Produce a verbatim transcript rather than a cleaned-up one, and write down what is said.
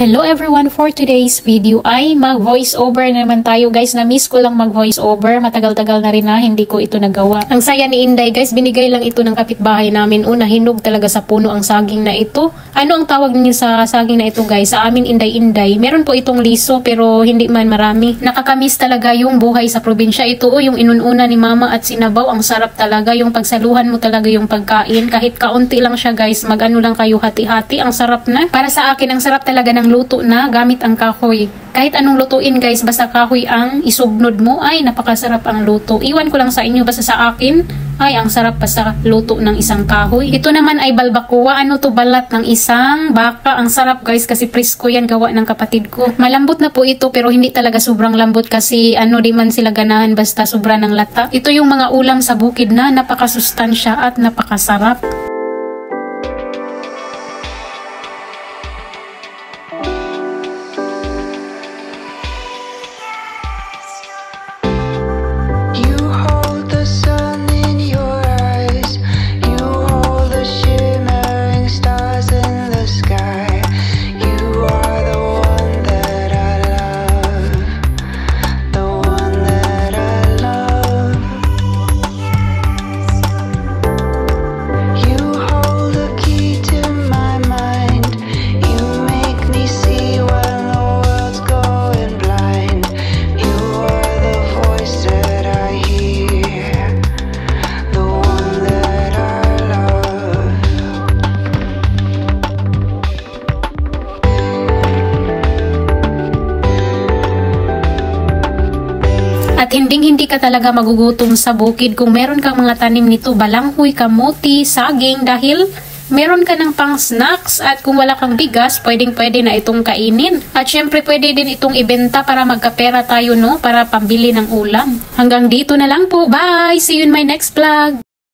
Hello everyone, for today's video ay mag voice over naman tayo guys. Na-miss ko lang mag voice over, matagal-tagal na rin na hindi ko ito nagawa. Ang saya ni Inday guys, binigay lang ito ng kapitbahay namin. Una, hinog talaga sa puno ang saging na ito. Ano ang tawag niyo sa saging na ito guys? Sa amin Inday-Inday. Meron po itong liso pero hindi man marami. Nakakamiss talaga yung buhay sa probinsya. Ito o yung inununa ni mama at sinabaw. Ang sarap talaga yung pagsaluhan mo talaga yung pagkain. Kahit kaunti lang siya guys, mag-ano lang kayo hati-hati. Ang sarap na. Para sa akin, ang sarap talaga ng luto na gamit ang kahoy. Kahit anong lutuin guys, basta kahoy ang isugnod mo, ay napakasarap ang luto. Iwan ko lang sa inyo, basta sa akin, ay ang sarap basta luto ng isang kahoy. Ito naman ay balbacoa. Ano to, balat ng isang baka. Ang sarap guys kasi presko yan, gawa ng kapatid ko. Malambot na po ito pero hindi talaga sobrang lambot kasi ano di man sila ganahan basta sobra ng lata. Ito yung mga ulam sa bukid na napakasustansya at napakasarap. At hinding-hindi ka talaga magugutom sa bukid kung meron kang mga tanim nito, balanghoy, kamuti, saging, dahil meron ka ng pang snacks. At kung wala kang bigas, pwedeng-pwede na itong kainin. At syempre pwede din itong ibenta para magkapera tayo, no? Para pambili ng ulam. Hanggang dito na lang po. Bye! See you in my next vlog!